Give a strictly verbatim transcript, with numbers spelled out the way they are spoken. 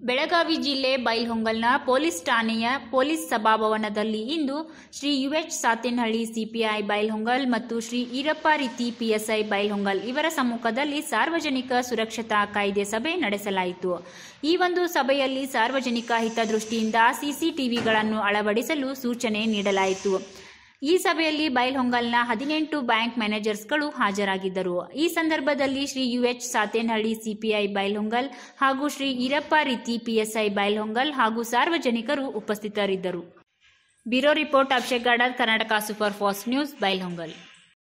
ಬೆಳಗಾವಿ ಜಿಲ್ಲೆ ಬೈಲಹೊಂಗಲನ ಪೊಲೀಸ್ ಠಾಣೆಯ ಪೊಲೀಸ್ ಸಭಾಭವನದಲ್ಲಿ ಇಂದು ಶ್ರೀ ಯುಎಚ್ ಸಾತೇನಹಳ್ಳಿ ಸಿಪಿಐ ಬೈಲಹೊಂಗಲ ಮತ್ತು ಶ್ರೀ ಈರಪ್ಪ ರೀತಿ ಪಿಎಸ್ಐ ಬೈಲಹೊಂಗಲ ಇವರ ಸಮ್ಮುಖದಲ್ಲಿ ಸಾರ್ವಜನಿಕ ಸುರಕ್ಷತಾ ಕಾಯ್ದೆ ಸಭೆ ನಡೆಸಲಾಯಿತು. ಈ ಒಂದು ಸಭೆಯಲ್ಲಿ ಸಾರ್ವಜನಿಕ ಹಿತದೃಷ್ಟಿಯಿಂದ ಸಿಸಿಟಿವಿಗಳನ್ನು ಅಳವಡಿಸಲು ಸೂಚನೆ ನೀಡಲಾಯಿತು. ಈ ಸಭೆಯಲ್ಲಿ ಬೈಲಹೊಂಗಲನ ಹದಿನೆಂಟು ಬ್ಯಾಂಕ್ ಮ್ಯಾನೇಜರ್ಸ್ಗಳು ಹಾಜರಾಗಿದ್ದರು. ಈ ಸಂದರ್ಭದಲ್ಲಿ ಶ್ರೀ ಯುಎಚ್ ಸಾತೇನಹಳ್ಳಿ ಸಿಪಿಐ ಬೈಲಹೊಂಗಲ ಹಾಗೂ ಶ್ರೀ ಈರಪ್ಪ ರೀತಿ ಪಿಎಸ್ಐ ಬೈಲಹೊಂಗಲ ಹಾಗೂ ಸಾರ್ವಜನಿಕರು ಉಪಸ್ಥಿತರಿದ್ದರು. Bureau report Abhishek Gadar, Karnataka super fast news, Bailhongal.